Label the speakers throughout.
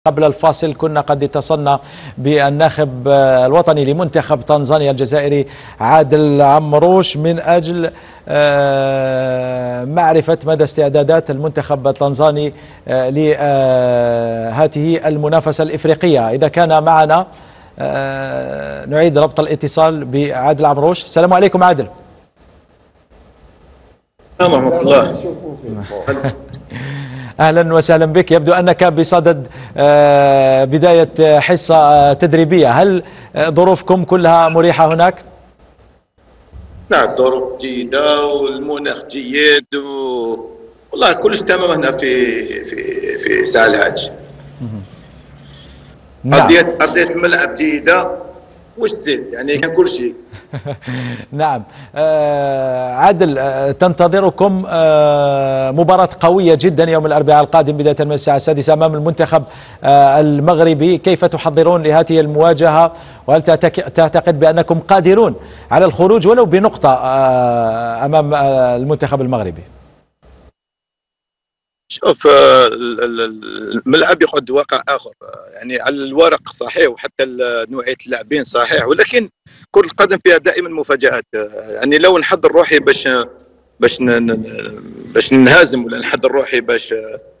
Speaker 1: قبل الفاصل كنا قد اتصلنا بالناخب الوطني لمنتخب تنزانيا الجزائري عادل عمروش من أجل معرفة مدى استعدادات المنتخب التنزاني لهذه المنافسة الإفريقية. إذا كان معنا نعيد ربط الاتصال بعادل عمروش. السلام عليكم عادل.
Speaker 2: ورحمة الله.
Speaker 1: أهلا وسهلا بك. يبدو أنك بصدد بداية حصة تدريبية، هل ظروفكم كلها مريحة هناك؟
Speaker 2: نعم، الظروف جيدة والمناخ جيد والله كلش تمام هنا في ساحل العاج.
Speaker 1: نعم.
Speaker 2: أرضية الملعب جيدة، وش تزيد يعني كان كل شيء.
Speaker 1: نعم. عادل، تنتظركم مباراة قوية جدا يوم الأربعاء القادم بداية من الساعة 6 أمام المنتخب المغربي. كيف تحضرون لهذه المواجهة، وهل تعتقد بأنكم قادرون على الخروج ولو بنقطة أمام المنتخب المغربي؟
Speaker 2: شوف، الملعب يقعد واقع آخر، يعني على الورق صحيح وحتى نوعية اللاعبين صحيح، ولكن كرة القدم فيها دائما مفاجآت. يعني لو نحضر روحي باش نهازم، ولا نحضر روحي باش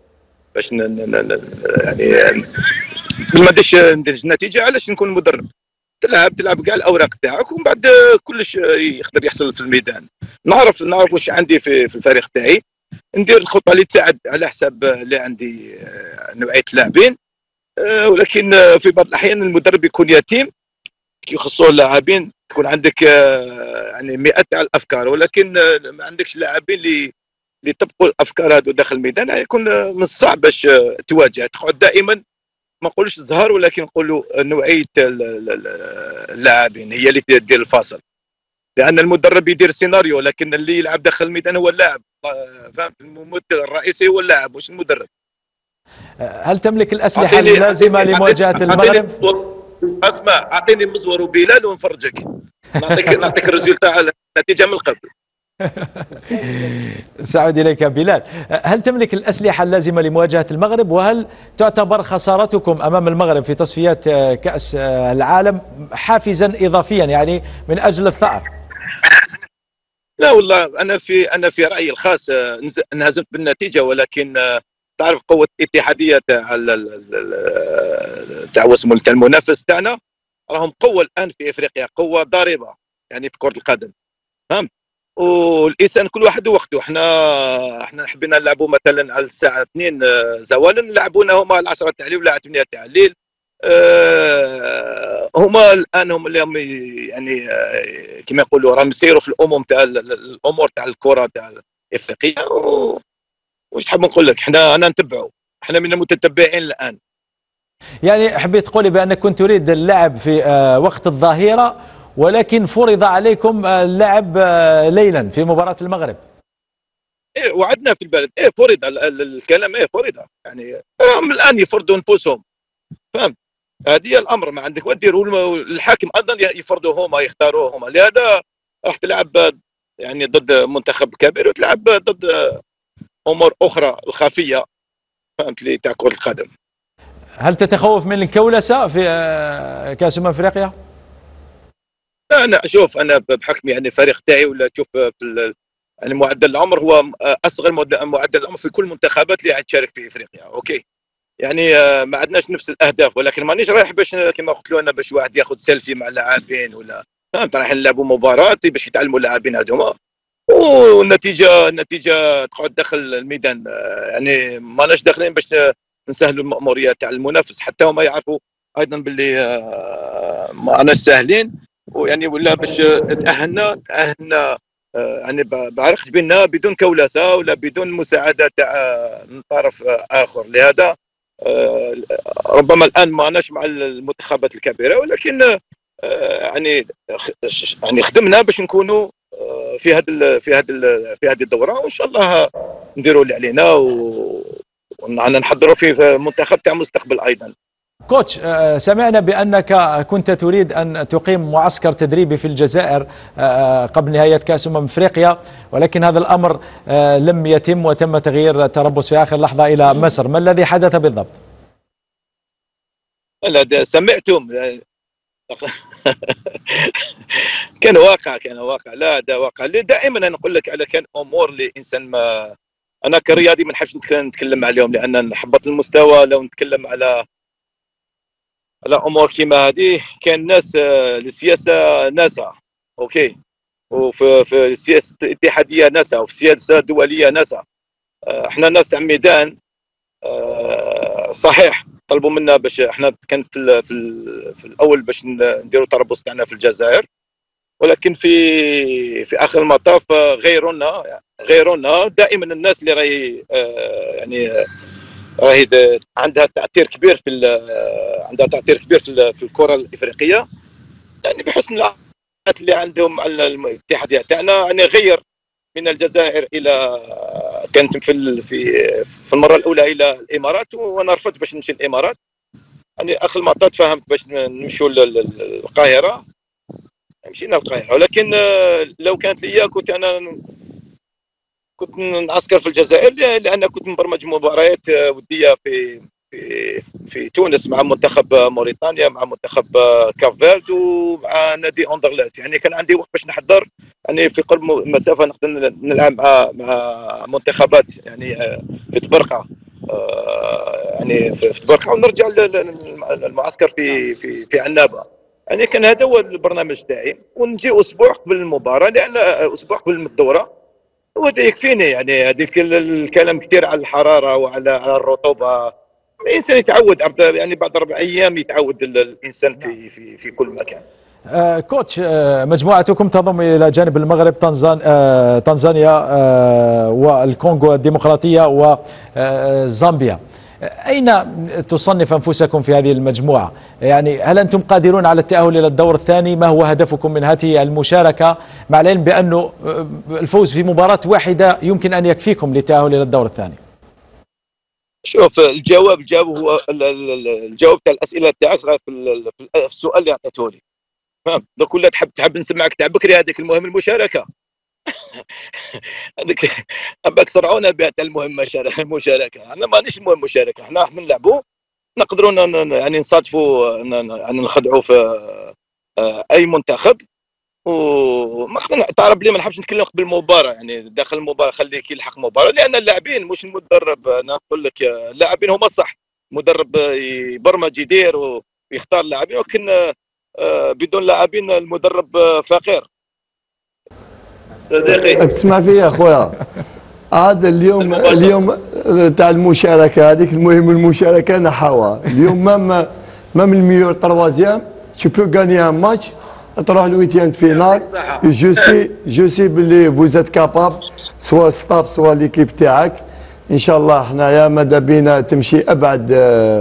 Speaker 2: يعني ما نديرش نتيجة، علاش نكون مدرب؟ تلعب كاع الأوراق تاعك ومن بعد كلش يقدر يحصل في الميدان. نعرف واش عندي في الفريق تاعي، ندير الخطه اللي تساعد على حساب اللي عندي نوعيه اللاعبين. ولكن في بعض الاحيان المدرب يكون يتيم، يخصوه اللاعبين، تكون عندك يعني مئات تاع الافكار، ولكن ما عندكش لاعبين اللي يطبقوا الافكار هذو داخل الميدان، يكون من الصعب باش تواجه. تقعد دائما، ما نقولش زهر، ولكن نقولوا نوعيه اللاعبين هي اللي تدير الفاصل، لان المدرب يدير سيناريو، لكن اللي يلعب داخل الميدان هو اللاعب. فهمت؟ الممثل الرئيسي هو اللاعب مش المدرب.
Speaker 1: هل تملك الأسلحة اللازمة لمواجهة المغرب؟
Speaker 2: اسمع، اعطيني مزور وبلال ونفرجك، نعطيك الريزولتا، النتيجه من قبل.
Speaker 1: سأعود إليك بلال. هل تملك الأسلحة اللازمة لمواجهة المغرب، وهل تعتبر خسارتكم أمام المغرب في تصفيات كأس العالم حافزا إضافيا يعني من أجل الثأر؟
Speaker 2: لا والله، أنا في رأيي الخاص انهزمت بالنتيجة، ولكن تعرف قوة الاتحادية تاع واسمه المنافس تاعنا، راهم قوة الآن في إفريقيا، قوة ضاربة يعني في كرة القدم. فهمت؟ والإنسان كل واحد وقته. احنا حبينا نلعبوا مثلا على الساعة 2 زوالا، نلعبونا هما على 10 تاع الليل ولا 8 تاع الليل. هما الان هم اللي يعني كما يقولوا راهم يسيروا في الامور تاع الكره تاع افريقيا. واش تحب نقول لك، انا نتبعوا، احنا من المتتبعين الان.
Speaker 1: يعني حبيت تقولي بانك كنت تريد اللعب في وقت الظهيره، ولكن فرض عليكم اللعب ليلا في مباراه المغرب.
Speaker 2: ايه، وعدنا في البلد، ايه فرض الكلام، ايه فرض. يعني راهم الان يفرضوا نفوسهم. فهمت؟ هذه الامر، ما عندك وديروا الحاكم ايضا يفرضوا هما، يختاروا هما. لهذا راح تلعب يعني ضد منتخب كبير، وتلعب ضد امور اخرى الخفيه. فهمت لي؟ تاع كره القدم.
Speaker 1: هل تتخوف من الكولسه في كاس افريقيا؟
Speaker 2: لا، انا شوف، انا بحكم يعني الفريق تاعي، ولا تشوف يعني معدل العمر هو اصغر معدل العمر في كل المنتخبات اللي تشارك في افريقيا. اوكي، يعني ما عندناش نفس الاهداف، ولكن مانيش رايح باش كما قلت له انا باش واحد ياخذ سيلفي مع اللاعبين ولا. فهمت؟ رايح نلعبوا مباراه باش يتعلموا اللاعبين هذوما، والنتيجه تقعد داخل الميدان. يعني ماناش داخلين باش نسهلوا المأموريات تاع المنافس، حتى هما يعرفوا ايضا باللي ماناش ساهلين، ويعني ولا باش تاهلنا يعني بعرق جبيننا بدون كولسه ولا بدون مساعده تاع من طرف اخر. لهذا ربما الان ما ناش مع المنتخبات الكبيره، ولكن يعني خدمنا باش نكونوا في هذه الدوره، وان شاء الله نديروا اللي علينا ونحضروا في منتخب تاع مستقبل ايضا.
Speaker 1: كوتش، سمعنا بأنك كنت تريد أن تقيم معسكر تدريبي في الجزائر قبل نهاية كأس أفريقيا، ولكن هذا الأمر لم يتم وتم تغيير التربص في آخر لحظة إلى مصر. ما الذي حدث بالضبط؟
Speaker 2: لا سمعتم. كان واقع، لا ده واقع. دائما انا نقول لك على كان امور اللي انسان ما، انا كرياضي ما نحبش نتكلم عليهم لان نحبط المستوى. لو نتكلم على امور كيما هذه، كان ناس السياسه ناسها اوكي، وفي السياسه الاتحاديه ناسها، وفي السياسه الدوليه ناسها. احنا ناس تاع ميدان. صحيح طلبوا منا باش احنا كانت في الاول باش نديروا تربص تاعنا في الجزائر، ولكن في اخر المطاف غيرونا. دائما الناس اللي راهي يعني راهي عندها تاثير كبير في الكره الافريقيه، يعني بحسن العلاقات اللي عندهم على الاتحاديه تاعنا، يعني غير من الجزائر الى، كانت في المره الاولى الى الامارات، وانا رفضت باش نمشي الامارات. يعني اخر المطاف فهمت باش نمشوا للقاهره، مشينا القاهره. ولكن لو كانت ليا كنت نعسكر في الجزائر، لان كنت مبرمج مباريات وديه في تونس مع منتخب موريتانيا، مع منتخب كافيرد، ومع نادي اندرليت. يعني كان عندي وقت باش نحضر، يعني في قرب مسافه نقدر نلعب مع منتخبات يعني في تبرقه، يعني في تبرقه، ونرجع للمعسكر في عنابه. يعني كان هذا هو البرنامج تاعي، ونجي اسبوع قبل المباراه، لان اسبوع قبل الدوره وهذا يكفيني. يعني هذيك الكلام كثير على الحراره وعلى الرطوبه، الانسان يتعود، يعني بعد 4 ايام يتعود الانسان في كل مكان.
Speaker 1: كوتش، مجموعتكم تضم إلى جانب المغرب تنزانيا والكونغو الديمقراطية وزامبيا. أين تصنف أنفسكم في هذه المجموعة؟ يعني هل أنتم قادرون على التأهل إلى الدور الثاني؟ ما هو هدفكم من هذه المشاركة، مع العلم بأنه الفوز في مباراة واحدة يمكن أن يكفيكم للتأهل إلى الدور الثاني؟
Speaker 2: شوف، الجواب هو الجواب تاع الأسئلة تاعك في السؤال اللي عطيته لي. فهمت؟ دوك ولا تحب نسمعك تاع بكري، هذيك المهم المشاركة. هذيك باك سرعونا بها تاع المهم المشاركة. احنا مانيش المهم مشاركة، احنا نلعبوا، نقدروا يعني نصادفوا، يعني نخدعوا في اي منتخب. وما تعرف بلي ما نحبش نتكلم قبل المباراه، يعني داخل المباراه خليك يلحق المباراه، لان اللاعبين مش المدرب. انا نقول لك اللاعبين هما صح، المدرب يبرمج يدير ويختار اللاعبين، ولكن بدون لاعبين المدرب فقير. صديقي
Speaker 3: تسمع فيا اخويا، هذا اليوم تاع المشاركه هذيك، المهم المشاركه نحاوها اليوم. مام الميور تروازيام tu peux gagner un match، تروح الويتيان فينال. جو سي بلي فوز ات كابابل، سواء ستاف سواء ليكيب تاعك. ان شاء الله حنايا ماذا بينا تمشي ابعد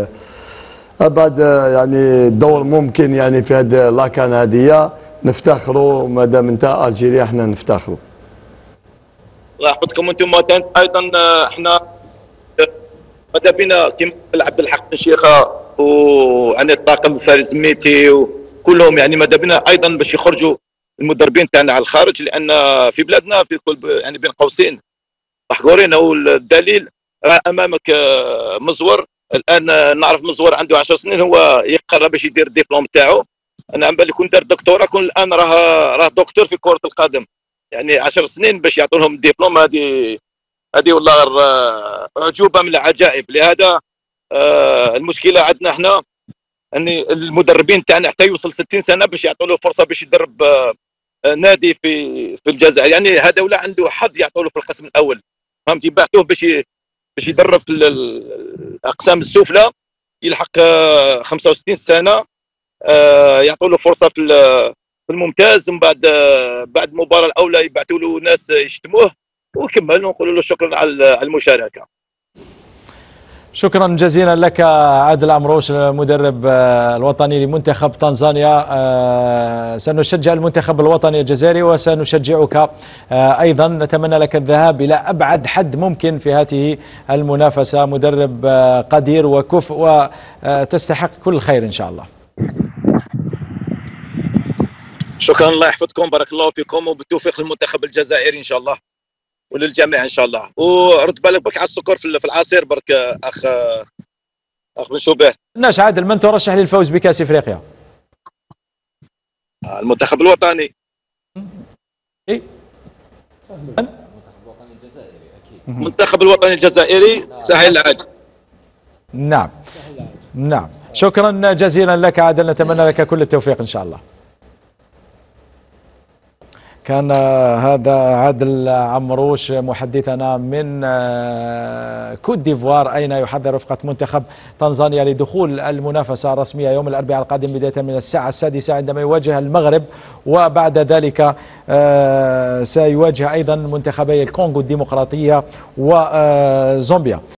Speaker 3: يعني دور ممكن، يعني في هذه لاكان هذه نفتخروا. مادام انت الجيريا احنا نفتخروا.
Speaker 2: الله يحفظكم انتم ايضا. احنا ماذا بينا كيما عبد الحق بن شيخه وعن الطاقم فارس ميتي وكلهم، يعني ماذا بينا ايضا باش يخرجوا المدربين تاعنا على الخارج، لان في بلادنا في كل يعني بين قوسين محقورين. والدليل امامك مزور الان، نعرف مزور عنده 10 سنين، هو يقرر باش يدير الدبلوم تاعو. انا عم بالي كون دار دكتوراه كون الان راه دكتور في كرة القدم. يعني 10 سنين باش يعطوا لهم الدبلوم، هذه والله اعجوبه من العجائب. لهذا المشكله عندنا احنا ان المدربين تاعنا حتى يوصل 60 سنه باش يعطوا له فرصه باش يدرب نادي في الجزائر. يعني هذا ولا عنده حظ يعطوا له في القسم الاول، فهمت؟ يبعثوه باش يدرب في الاقسام السفلى، يلحق 65 سنه، يعطوا له فرصه في الممتاز. ومن بعد المباراه الاولى يبعثوا له ناس يشتموه وكمل، ونقول له شكرا على المشاركه.
Speaker 1: شكرا جزيلا لك عادل عمروش، المدرب الوطني لمنتخب تنزانيا. سنشجع المنتخب الوطني الجزائري وسنشجعك أيضا. نتمنى لك الذهاب إلى أبعد حد ممكن في هذه المنافسة. مدرب قدير وكفء وتستحق كل الخير إن شاء الله.
Speaker 2: شكرا، الله يحفظكم، بارك الله فيكم، وبالتوفيق للمنتخب الجزائري إن شاء الله وللجميع ان شاء الله. ورد بالك برك على السكر في العصير برك اخبروا به.
Speaker 1: ناش عادل، من ترشح للفوز بكأس افريقيا؟
Speaker 2: المنتخب الوطني.
Speaker 1: إيه؟
Speaker 2: المنتخب الوطني الجزائري سهيل العاج.
Speaker 1: نعم نعم، شكرا جزيلا لك عادل، نتمنى لك كل التوفيق إن شاء الله. كان هذا عادل عمروش محدثنا من كوت ديفوار، أين يحضر رفقة منتخب تنزانيا لدخول المنافسة الرسمية يوم الأربعاء القادم بداية من الساعة 6 عندما يواجه المغرب، وبعد ذلك سيواجه أيضا منتخبي الكونغو الديمقراطية وزامبيا.